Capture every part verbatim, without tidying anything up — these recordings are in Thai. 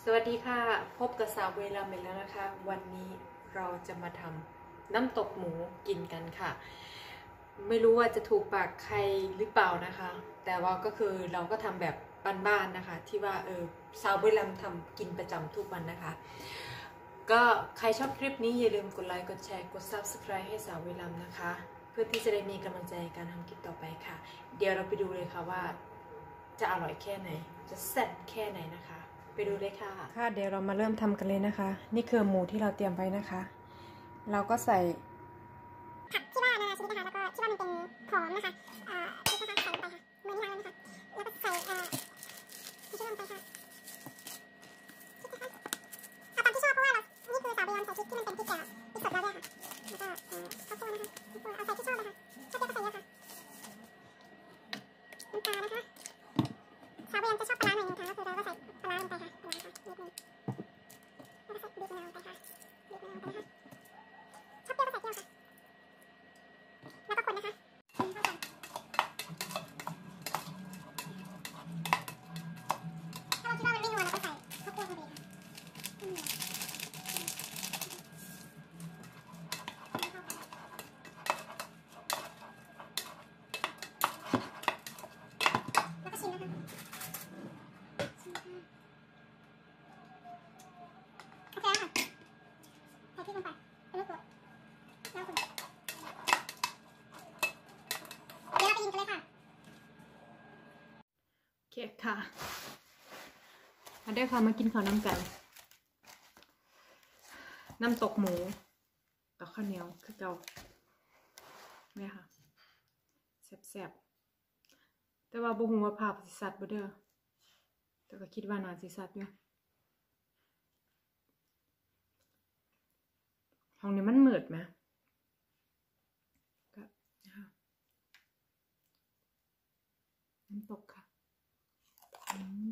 สวัสดีค่ะพบกับสาวเวลาเมแล้วนะคะวันนี้เราจะมาทำน้ำตกหมูกินกันค่ะไม่รู้ว่าจะถูกปากใครหรือเปล่านะคะแต่ว่าก็คือเราก็ทำแบบบ้านๆนะคะที่ว่าเออสาวเวลาทำกินประจำทุกวันนะคะก็ใครชอบคลิปนี้อย่าลืมกดไลค์กดแชร์กด ซับสไครบ์ ให้สาวเวลานะคะเพื่อที่จะได้มีกำลังใจในการทำคลิปต่อไปค่ะเดี๋ยวเราไปดูเลยค่ะว่าจะอร่อยแค่ไหนจะแซ่บแค่ไหนนะคะไปดูเลยค่ะค่ะเดี๋ยวเรามาเริ่มทำกันเลยนะคะนี่คือหมูที่เราเตรียมไว้นะคะเราก็ใส่ผักที่ว่านานาชนิดนะคะแล้วก็ที่ว่ามันเป็นหอมนะคะเอ่อพริกนะคะใส่ลงไปค่ะมือนี่ล้างแล้วนะคะแล้วก็ใส่เอ่อที่ชอบลงไปค่ะพริกนะคะเอาตามที่ชอบเพราะว่าเรานี่คือสาวเบยอนใส่พริกที่มันเป็นพริกแก่พริกสดแล้วด้วยค่ะแล้วก็เอ่อข้าวโพดนะคะข้าวโพดเอาใส่ที่ชอบเลยค่ะชอบเยอะก็ใส่เยอะค่ะน้ำปลานะคะสาวเบยอนจะชอบปลาร้าหน่อยนึงค่ะก็คือเราก็ใส่ปลาร้าลงไปค่ะปลาร้าค่ะนิดนึงแล้วก็ใส่บีบมะนาวลงไปค่ะบีบมะนาวลงไปนะคะชอบเปรี้ยวก็ใส่เปรี้ยวค่ะแล้วก็คนนะคะคนเข้ากันถ้าเราคิดว่ามันไม่นัวเราก็ใส่ข้าวโพดเข้าไปค่ะอืมแล้วก็ชิมนะคะชิมค่ะโอเคแล้วค่ะใส่พริกลงไปเป็นลูกโดดแล้วคนเดี๋ยวเราไปกินกันเลยค่ะโอเคค่ะมาได้ค่ะมากินข้าวน้ำกันน้ำตกหมูกับข้าวเหนียวคือเก่าเนี่ยค่ะแซ่บๆแต่ว่าบุหัวภาพสิสัตว์บ่เด้อแต่ก็คิดว่าน่าสิสัตว์อยู่ห้องนี้มันมืดไหมก็นะคะน้ำตกค่ะอืม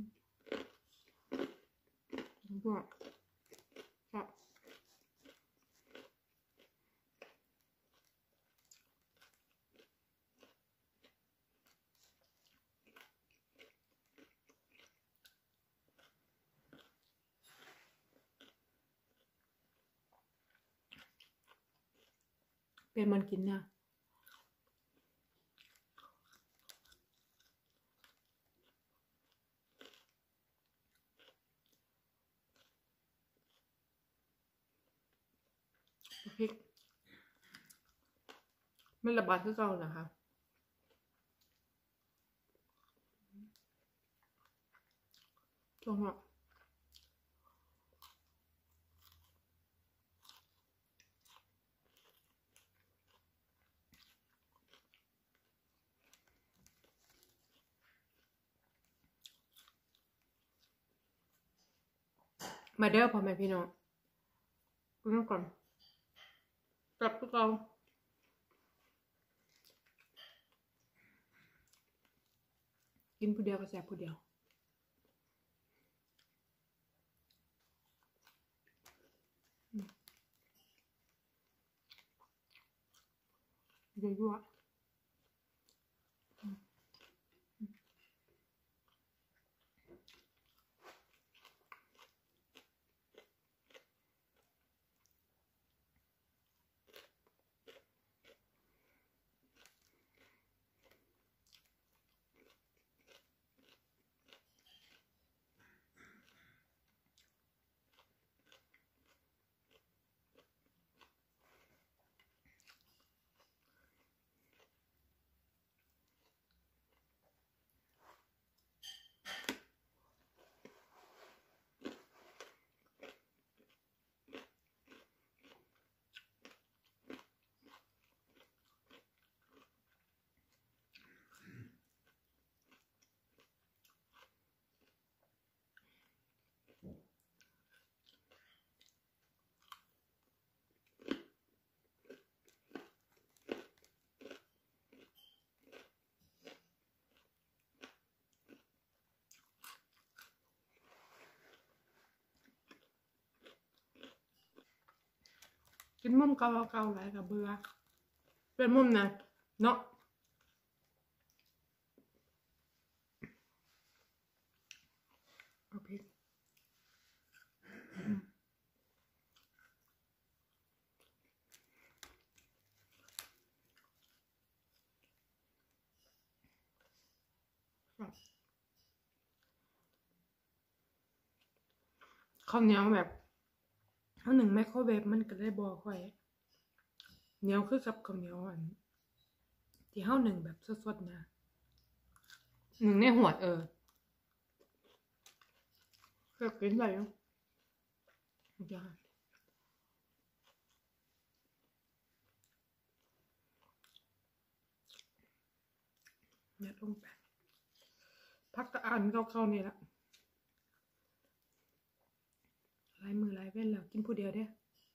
บอกครับเป็นมันกินเนี่ยพริกไม่ระบาดคือเก่านะคะช่วงว่ามาเด้อพ่อแม่พี่น้องกินก่อนกลับคือเก่ากินผู้เดียวก็แซ่บผู้เดียวยั่วกินมุมเก่าเก่าหลายกับเบื่อเป็นมุมนะเนาะเอาพริกข้าวเหนียวแบบข้าวหนึ่งไมโครเวฟมันก็ได้บ่ค่อยเหนียวคือกับข้าวเหนียวอันที่ข้าวหนึ่งแบบสดๆนะหนึ่งในหัวเออเลือกกินได้ยังจ้าเนี่ยต้องแปะพักตะอันเข้าๆนี่ละลายมือลายเว้นแล้วกินผู้เดียวเด้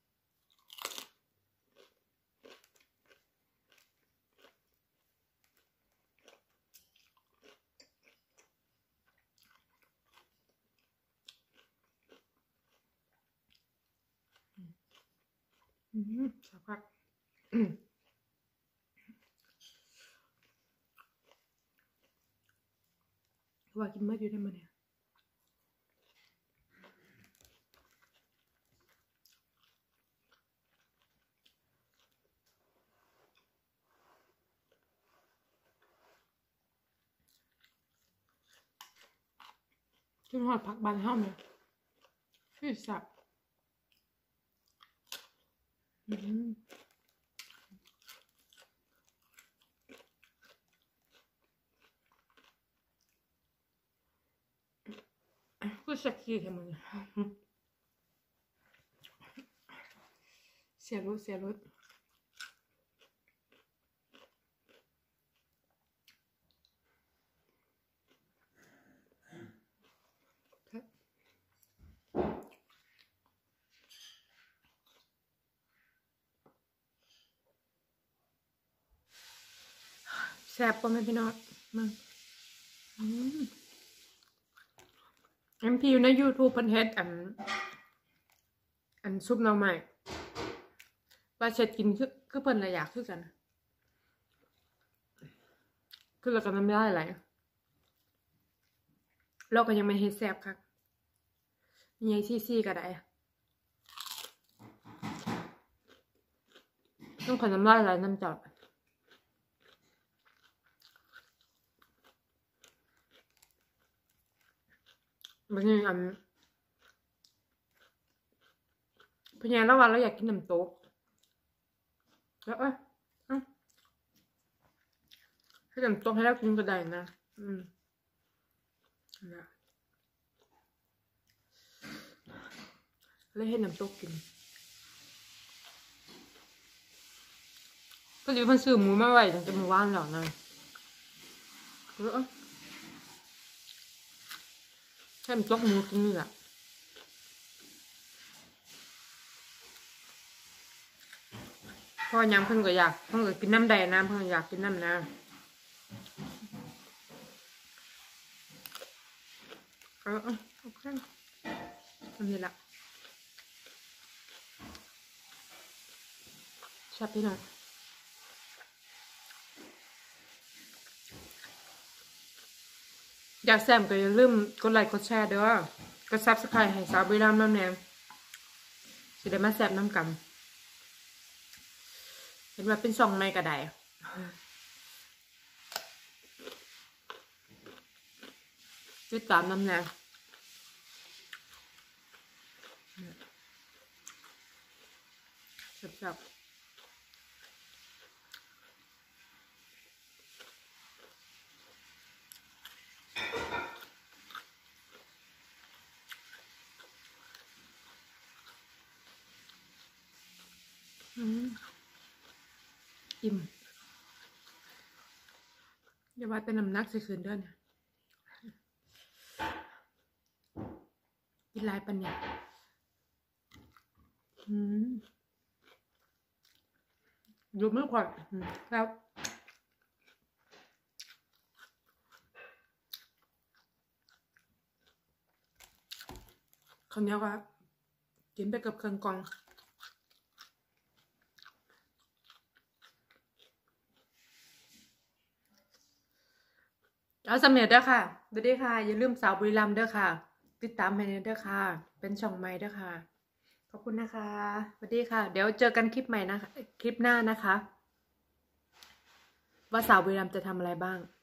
อืมสักพักว่ากินเมื่ออยู่ได้มาเนี่ยจนหอดผักบานห้ามเลยคือสับอืมคือเซ็กซี่แค่มึงเสียรถเสียรถแซ่บป่ะแม่พี่น้องมึงอืมเอ็มพีอยู่ใน YouTube เพิ่นเฮ็ดอันอันซุปหน่อไม้ว่าเช็ดกินคือคือเพิ่นละอยากคือกันคือเราก็น้ำได้ไหลเราก็ยังไม่เฮ็ดแซ่บคักมีไอ้ซี่ๆก็ได้ต้องขอน้ำลายไหลน้ำจอดบางทีอันพญาละวันเราอยากกินน้ำโต๊กแล้วเอ้ยให้น้ำโต๊กให้เรากินก็ได้นะอืมนะแล้วให้น้ำโต๊กกินก็เลยมันซื้อหมูมาไว้ตั้งแต่เมื่อวานแล้วนะแล้วให้น้ำโต๊กหมูกินนี่แหละพอยำเพิ่นก็อยากเพิ่นก็กินน้ำแดงน้ำเพิ่นอยากกินน้ำน้ำเออโอเคอันนี้ละชอบพี่น้องอยากแซมก็อย่าลืมกดไลค์กดแชร์เด้อกดซับสไครต์ให้สาวบุรีรัมย์น้ำแนมสิได้มาแซมน้ำกันเห็นว่าเป็นช่องใหม่ก็ได้ติดตามน้ำแนมจับอืมอิ่มอย่าว่าแต่น้ำหนักสิคืนเด้อเนี่ยกินหลายปันเนี่ยอืมดูมือก่อนแล้วคราวนี้ก็กินไปกับเครื่องกองเอาสำเร็จเด้อค่ะสวัสดีค่ะอย่าลืมสาวบุรีรัมย์เด้อค่ะติดตามให้เด้อค่ะเป็นช่องใหม่เด้อค่ะขอบคุณนะคะสวัสดีค่ะเดี๋ยวเจอกันคลิปใหม่นะคะคลิปหน้านะคะว่าสาวบุรีรัมย์จะทำอะไรบ้าง